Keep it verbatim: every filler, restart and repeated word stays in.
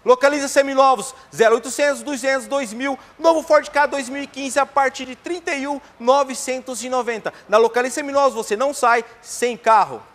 Localiza seminovos, zero oitocentos, duzentos, dois mil, novo Ford Ka dois mil e quinze a partir de trinta e um mil novecentos e noventa. Na Localiza Seminovos você não sai sem carro.